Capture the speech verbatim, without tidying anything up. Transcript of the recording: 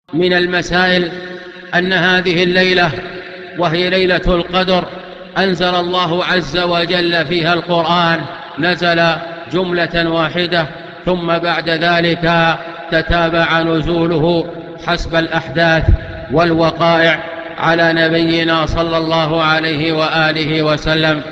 من المسائل أن هذه الليلة وهي ليلة القدر أنزل الله عز وجل فيها القرآن، نزل جملة واحدة ثم بعد ذلك تتابع نزوله حسب الأحداث والوقائع على نبينا صلى الله عليه وآله وسلم.